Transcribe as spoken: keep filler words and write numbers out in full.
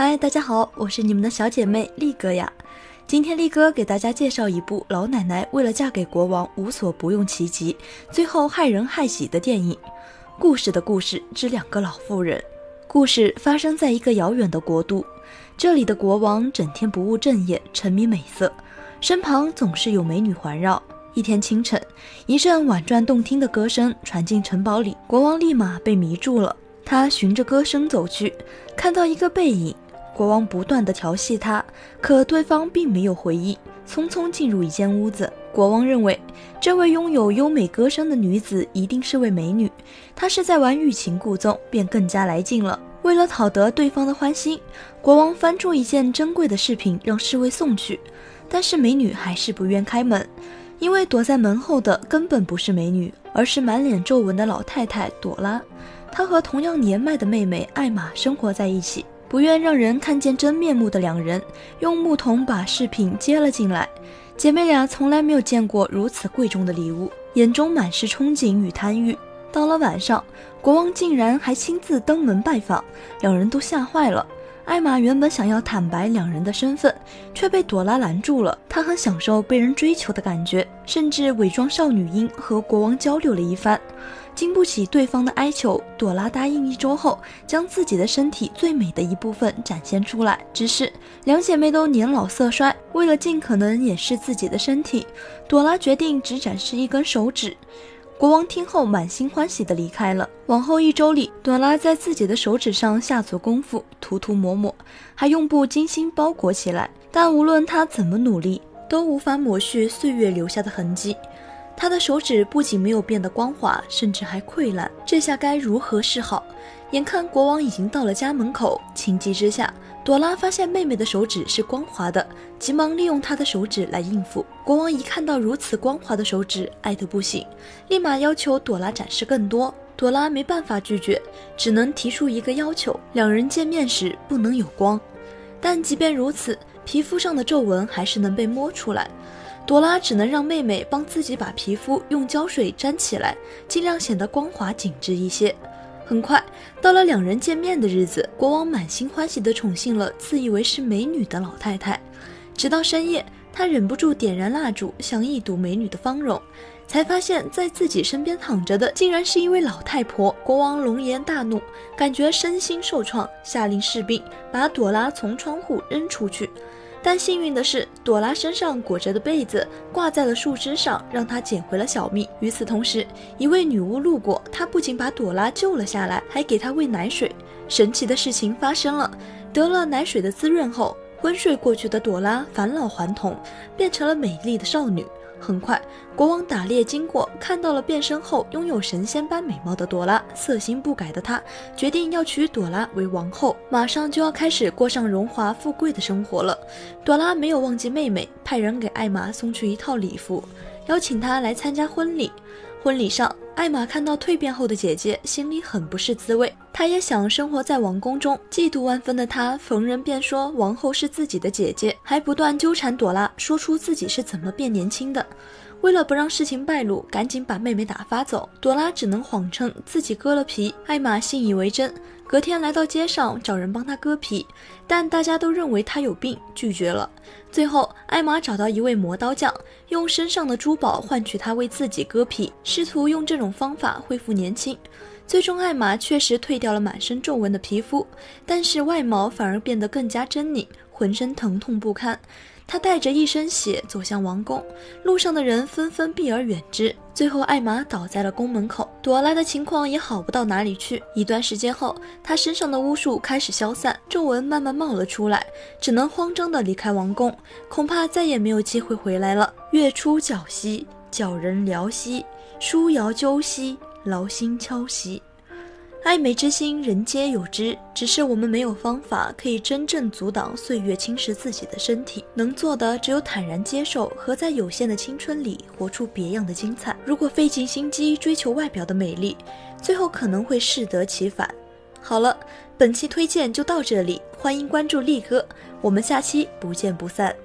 嗨，大家好，我是你们的小姐妹力哥呀。今天力哥给大家介绍一部老奶奶为了嫁给国王无所不用其极，最后害人害己的电影。故事的故事之两个老妇人。故事发生在一个遥远的国度，这里的国王整天不务正业，沉迷美色，身旁总是有美女环绕。一天清晨，一阵婉转动听的歌声传进城堡里，国王立马被迷住了。他循着歌声走去，看到一个背影，国王不断地调戏他，可对方并没有回应，匆匆进入一间屋子。国王认为这位拥有优美歌声的女子一定是位美女，她是在玩欲擒故纵，便更加来劲了。为了讨得对方的欢心，国王翻出一件珍贵的饰品让侍卫送去，但是美女还是不愿开门，因为躲在门后的根本不是美女，而是满脸皱纹的老太太朵拉。她和同样年迈的妹妹艾玛生活在一起，不愿让人看见真面目的两人用木桶把饰品接了进来。姐妹俩从来没有见过如此贵重的礼物，眼中满是憧憬与贪欲。到了晚上，国王竟然还亲自登门拜访，两人都吓坏了。艾玛原本想要坦白两人的身份，却被朵拉拦住了。她很享受被人追求的感觉，甚至伪装少女音和国王交流了一番。经不起对方的哀求，朵拉答应一周后将自己的身体最美的一部分展现出来。只是两姐妹都年老色衰，为了尽可能掩饰自己的身体，朵拉决定只展示一根手指。国王听后满心欢喜地离开了。往后一周里，朵拉在自己的手指上下足功夫，涂涂抹抹，还用布精心包裹起来，但无论她怎么努力，都无法抹去岁月留下的痕迹。她的手指不仅没有变得光滑，甚至还溃烂，这下该如何是好？眼看国王已经到了家门口，情急之下，朵拉发现妹妹的手指是光滑的，急忙利用她的手指来应付。国王一看到如此光滑的手指，爱得不行，立马要求朵拉展示更多。朵拉没办法拒绝，只能提出一个要求，两人见面时不能有光。但即便如此，皮肤上的皱纹还是能被摸出来。朵拉只能让妹妹帮自己把皮肤用胶水粘起来，尽量显得光滑紧致一些。很快到了两人见面的日子，国王满心欢喜地宠幸了自以为是美女的老太太。直到深夜，他忍不住点燃蜡烛，想一睹美女的芳容，才发现在自己身边躺着的竟然是一位老太婆。国王龙颜大怒，感觉身心受创，下令士兵把朵拉从窗户扔出去。但幸运的是，朵拉身上裹着的被子挂在了树枝上，让她捡回了小命。与此同时，一位女巫路过，她不仅把朵拉救了下来，还给她喂奶水。神奇的事情发生了，得了奶水的滋润后，昏睡过去的朵拉返老还童，变成了美丽的少女。很快，国王打猎经过，看到了变身后拥有神仙般美貌的朵拉，色心不改的他决定要娶朵拉为王后，马上就要开始过上荣华富贵的生活了。朵拉没有忘记妹妹，派人给艾玛送去一套礼服，邀请她来参加婚礼。婚礼上，艾玛看到蜕变后的姐姐，心里很不是滋味。她也想生活在王宫中，嫉妒万分的她逢人便说王后是自己的姐姐，还不断纠缠朵拉，说出自己是怎么变年轻的。为了不让事情败露，赶紧把妹妹打发走。朵拉只能谎称自己割了皮，艾玛信以为真，隔天来到街上找人帮她割皮，但大家都认为她有病，拒绝了。最后，艾玛找到一位磨刀匠，用身上的珠宝换取她为自己割皮，试图用这种方法恢复年轻。最终，艾玛确实褪掉了满身皱纹的皮肤，但是外貌反而变得更加狰狞，浑身疼痛不堪。她带着一身血走向王宫，路上的人纷纷避而远之。最后，艾玛倒在了宫门口，朵拉的情况也好不到哪里去。一段时间后，她身上的巫术开始消散，皱纹慢慢冒了出来，只能慌张地离开王宫，恐怕再也没有机会回来了。月出皎兮，皎人寥兮，疏遥揪兮，劳心敲兮。爱美之心，人皆有之，只是我们没有方法可以真正阻挡岁月侵蚀自己的身体，能做的只有坦然接受和在有限的青春里活出别样的精彩。如果费尽心机追求外表的美丽，最后可能会适得其反。好了，本期推荐就到这里，欢迎关注力哥，我们下期不见不散。